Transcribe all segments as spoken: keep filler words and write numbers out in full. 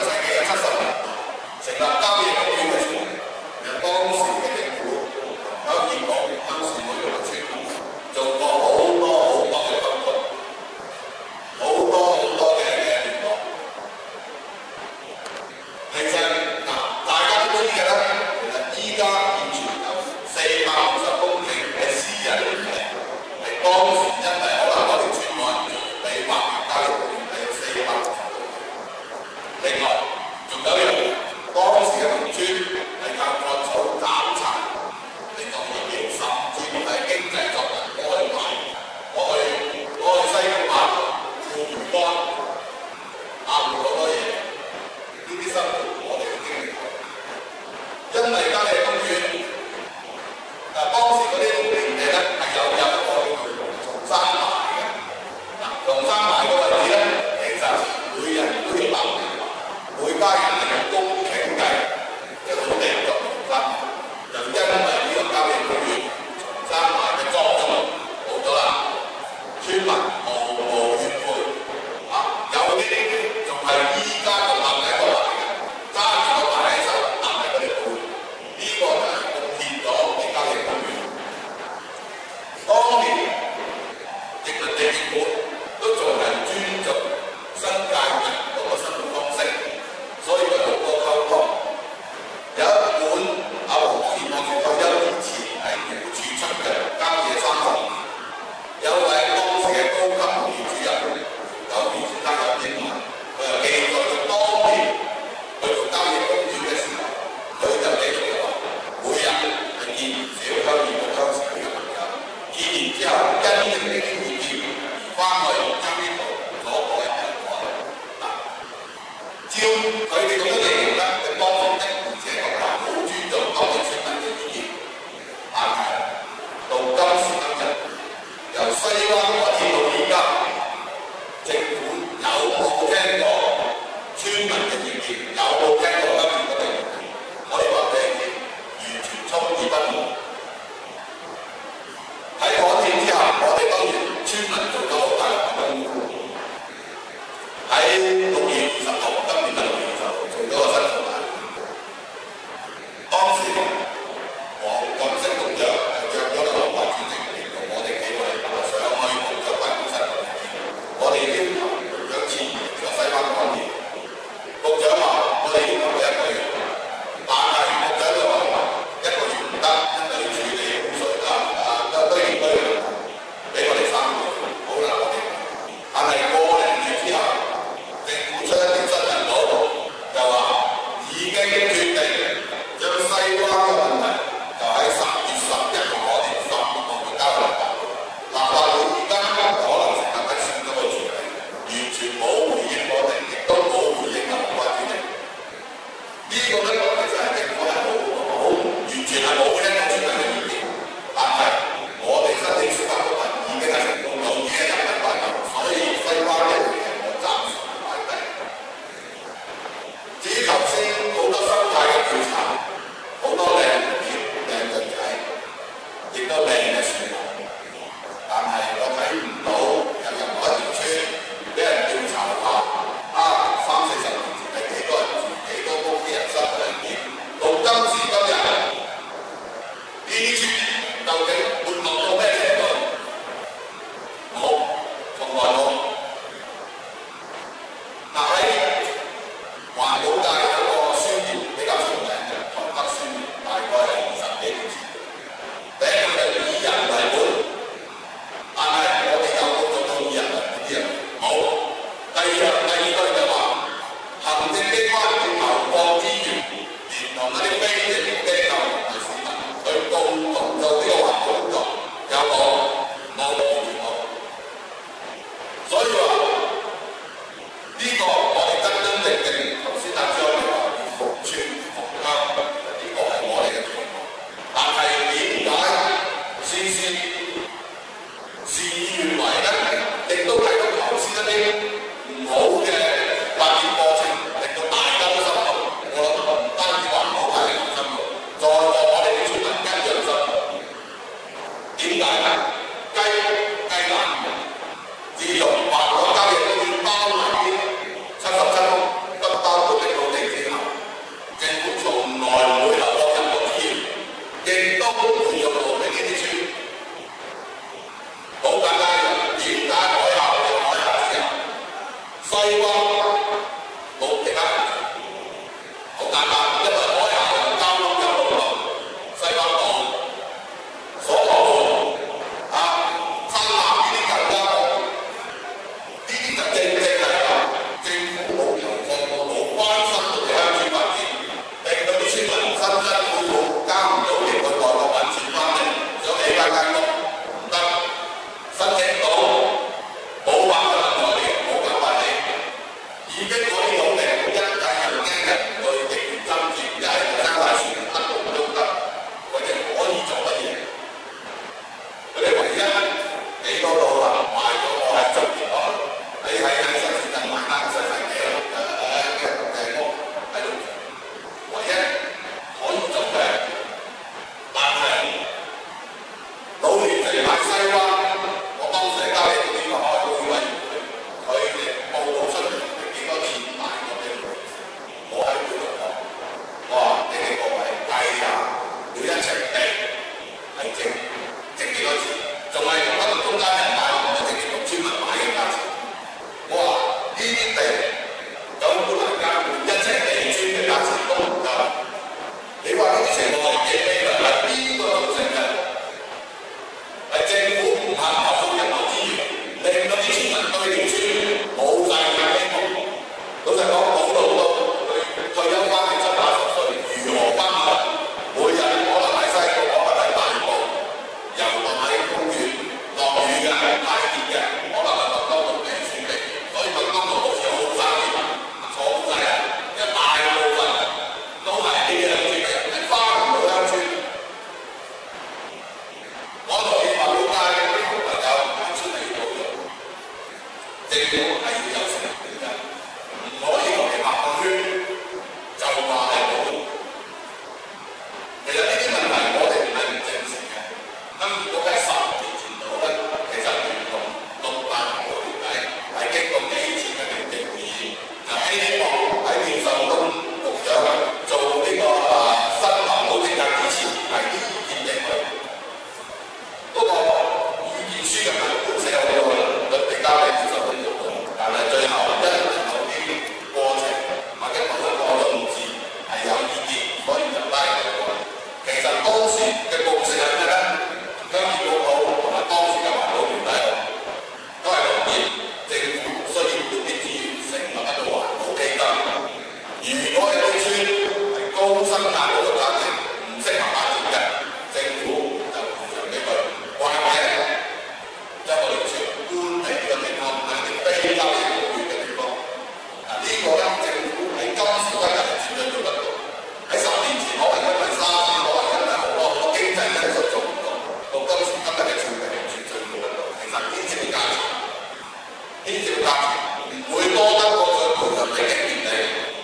世紀嘅七十年代成立郊野公園嘅時候，其實當時嘅政府有業講當時嗰個村做過好多好多嘅工作，好多好多嘅嘅聯絡。其實嗱，大家都知嘅啦，其實依家現存有四百五十公頃嘅私人土地，係當時因為可能嗰條村案被劃入郊野公園係四百五十公頃。另外，仲有一樣，當時嘅農村係靠割草斬柴嚟做業業，甚至乎係經濟作物攞去賣，攞去攞去西貢碼頭做魚乾，壓住好多嘢。呢啲生活我哋都經歷過，因為郊野公園誒當時嗰啲農地咧係有有一個叫做松山牌嘅，嗱松山牌個位置咧，其實每人都要留地，每家人係用公頃計嘅土地作松山牌，就因為呢個郊野公園松山牌嘅作用冇咗啦，村民無無怨悔啊，有啲仲係依家仲立喺度嚟嘅，揸住個牌喺手立喺嗰條路，呢個就係貢獻咗俾郊野公園。當年殖民地政府都仲係尊重新界人嗰個生活方式，所以佢好多溝通。有一本阿黃廣賢博士退休之前喺漁護署出嘅《郊野三十年》，有位當時嘅高級農業主任有田先生有英文，佢又記載佢當年去做郊野公園嘅時候，佢就記錄咗話，每日係見唔少鄉議局鄉事會嘅朋友，見完之後因應呢啲意見而翻去將呢度攞過一啲過嚟。嗱，照佢哋咁樣形容咧，佢當年的而且確係好尊重當地村民嘅意見，但係到今時今日，由西灣河至到而家，政府有冇聽過村民嘅意見？有冇聽過今次嘅意見？可以話俾你知，完全充耳不聞。喺改建之後，我哋當然村民做咗好大嘅功夫。喺六月二十號，今年嘅六月二十號做咗個新草案。當時黃錦星局長係約咗個立法主席嚟同我哋幾位上去局長辦公室度見，我哋要求局長簽呢個西灣幹線。局長話：我哋要求佢一個月，但係局長就話一個月唔得，因為要處理污水啊啊堆填區嘅問題，俾我哋三個月。好啦，我哋但係個零月之後，政府出一條新聞稿，就話已經決定將西灣嘅問題就喺十月十一號我哋十六號就交立法會。立法會而家可能成日喺選嗰度處理，完全冇回應我哋，亦都冇回應立法主席。呢個咧其實係政府係冇好完全係冇聽到村民嘅意見，但係我哋申請司法覆核已經係成功咗，已經入稟法院，所以西灣呢條嘢我暫時擺低。至於頭先好多生態嘅調查，好多靚片、靚雀仔，亦都靚嘅樹木，但係我睇唔到有任何一條村俾人調查話啊三四十年前係幾多人住、幾多屋啲人生活係點，到今時今日呢啲村究竟沒落到咩程度？冇，從來冇。嗱喺環保界有個宣言比較出名嘅， 如果有啲村係高生產嗰個價值唔適合發展嘅，政府就賠償俾佢，或者將我哋村搬嚟呢個地方，係啲非郊野公園嘅地方。嗱呢個咧，政府喺今時今日係絕對做得到。喺十年前可能因為沙士，可能因為好多好多經濟因素做唔到，到今時今日嘅處理係絕對做得到。其實呢條價錢，呢條價錢唔會多得過佢賠償俾景田地。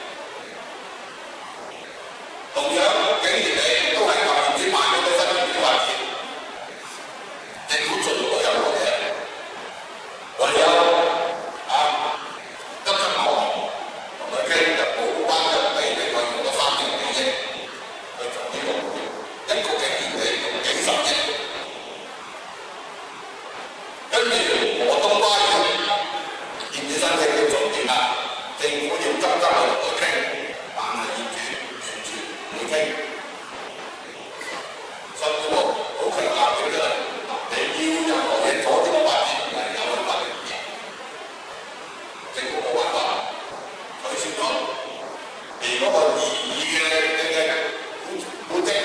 同樣景田地都係舊業主賣咗俾新業主發展，政府做唔到任何嘢，唯有啊急急忙忙同佢傾就補翻一俾俾佢用咗三千幾億去做呢個一個景田地用幾十億，跟住河東花園業主申請要重建啦，政府要急急去同佢傾，但係業主完全唔會傾，甚至乎好強硬嘅出嚟，你要任何嘢阻止我發展，係有去法律嘅，政府冇辦法取消咗，而嗰個異議嘅嘅嘅古蹟，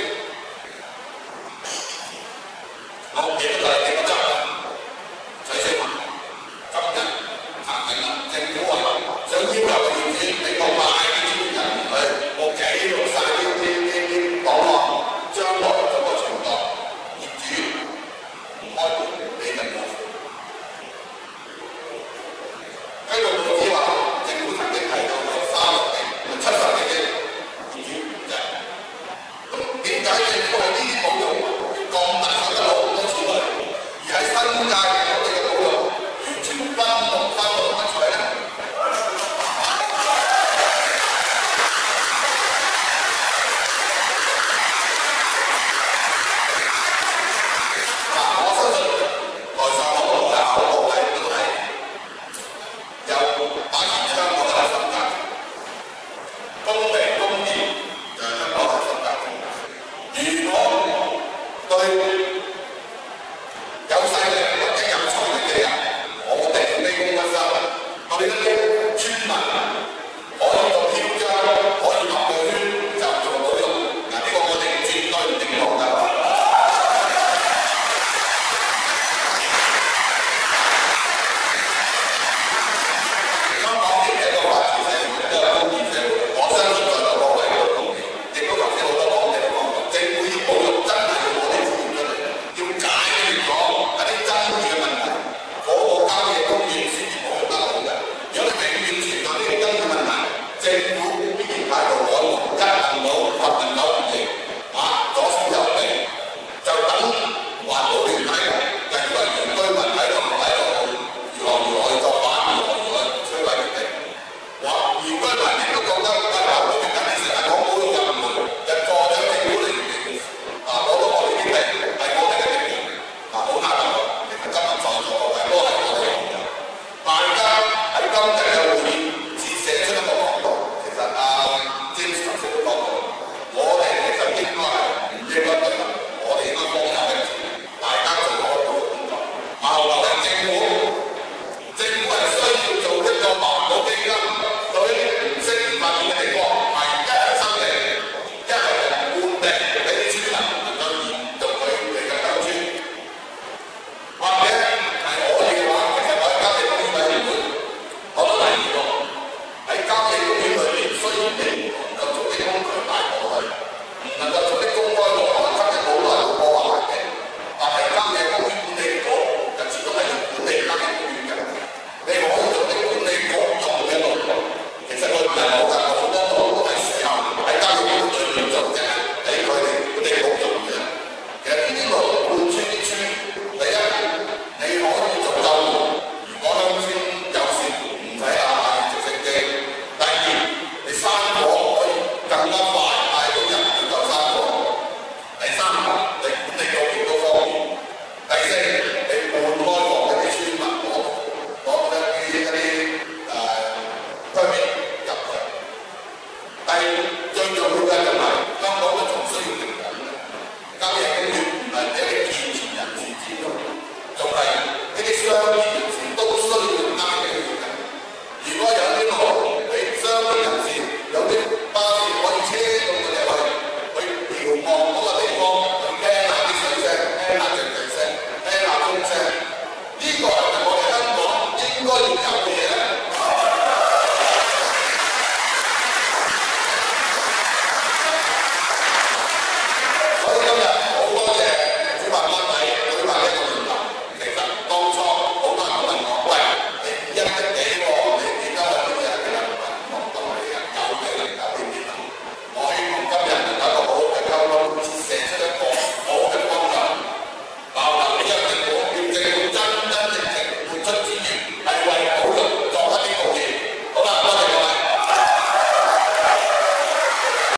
我記得就係幾個責任取消埋，今日行緊啦，政府話想要求嘅業主，你講賣啲專業人去，我記錄晒啲啲啲啲檔案，將來嗰個程度，業主唔開門，你就冇付。根據報紙話，政府曾經提到有三十幾、七十幾億業主唔制。咁點解政府喺呢啲保育咁大手筆攞咁多錢嚟，而喺新界嘅我哋嘅保育完全分到分到乜菜咧？嗱，我相信台上我講嘅口號係都係有發現香港嘅核心價值，公平公義就係香港核心價值。如果對有勢力或者有財力嘅人，我哋卑躬屈膝，對一啲村民可以做囂張，可以合個圈就做保育，嗱呢個我哋絕對唔認同㗎。香港亦係一個法治社會，一個公義社會，我相信在座各位都同意。亦都頭先好多講者講過，政府要保育真係要攞啲資源出嚟，要解決咗一啲爭議嘅問題，嗰個郊野公園先至保育得好嘅。如果你永遠存在呢啲爭議問題，政府必然態度改換，一行到十行九唔認，啊左手右避，就等環保團體就以為原居民喺度喺度如何如何去作反，如何如何摧毀佢哋。哇！原居民亦都覺得喂，環保團體你成日講保育入門，日過咗政府嚟啊攞到我哋啲地係我哋嘅地盤，啊好難得喎！其實今日在座各位都係我哋嘅朋友，大家喺今日嘅會議只寫出一個角度，其實啊 James 頭先都講過，我哋其實應該係唔應該對立，我哋應該幫下嘅，大家做好保育工作。後來嘅政府，政府係需要做一個環保基金，對於唔適宜發展嘅地方，係一係收地，一係就換地俾啲村民能夠延續佢哋嘅鄉村，或者係可以嘅話，其實我喺郊野公園委員會我都提議過，喺郊野公園裏面，雖然你唔能夠做啲工具帶過去，唔能夠做啲公開路可能